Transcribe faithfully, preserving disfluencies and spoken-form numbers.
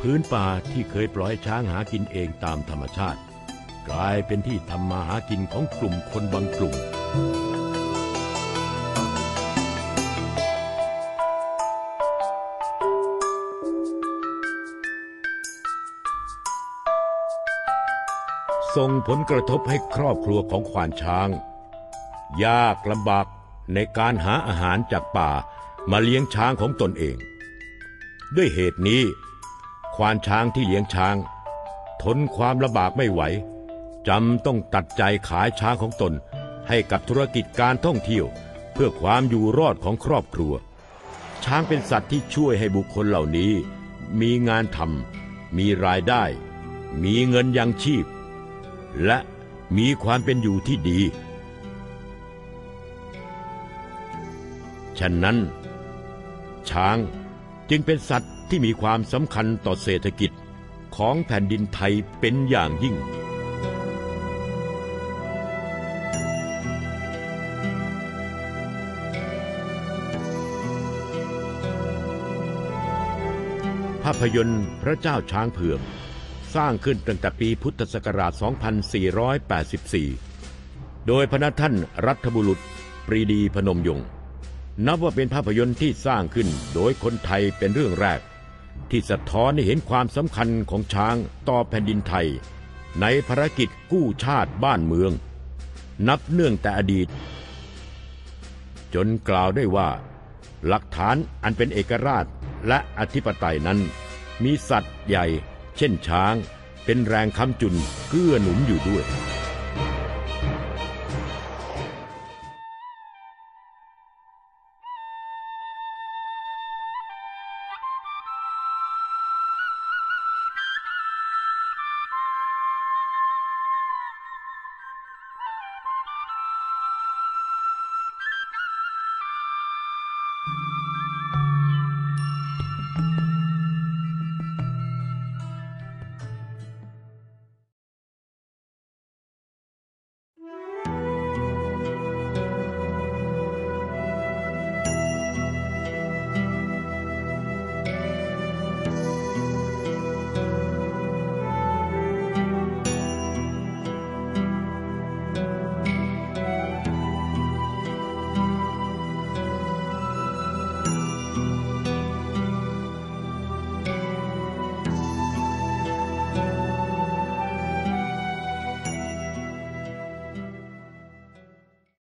พื้นป่าที่เคยปล่อยช้างหากินเองตามธรรมชาติกลายเป็นที่ทำมาหากินของกลุ่มคนบางกลุ่มส่งผลกระทบให้ครอบครัวของควานช้างยากลำบากในการหาอาหารจากป่ามาเลี้ยงช้างของตนเองด้วยเหตุนี้ควานช้างที่เลี้ยงช้างทนความลำบากไม่ไหวจำต้องตัดใจขายช้างของตนให้กับธุรกิจการท่องเที่ยวเพื่อความอยู่รอดของครอบครัวช้างเป็นสัตว์ที่ช่วยให้บุคคลเหล่านี้มีงานทำมีรายได้มีเงินยังชีพและมีความเป็นอยู่ที่ดีฉะนั้นช้างจึงเป็นสัตว์ที่มีความสำคัญต่อเศรษฐกิจของแผ่นดินไทยเป็นอย่างยิ่งภาพยนตร์พระเจ้าช้างเผือกสร้างขึ้นตั้งแต่ปีพุทธศักราช สองพันสี่ร้อยแปดสิบสี่ โดยพระท่านรัฐบุรุษปรีดีพนมยงค์นับว่าเป็นภาพยนตร์ที่สร้างขึ้นโดยคนไทยเป็นเรื่องแรกที่สะท้อนให้เห็นความสำคัญของช้างต่อแผ่นดินไทยในภารกิจกู้ชาติบ้านเมืองนับเนื่องแต่อดีตจนกล่าวได้ว่าหลักฐานอันเป็นเอกราชและอธิปไตยนั้นมีสัตว์ใหญ่เช่นช้างเป็นแรงค้ำจุนเกื้อหนุนอยู่ด้วย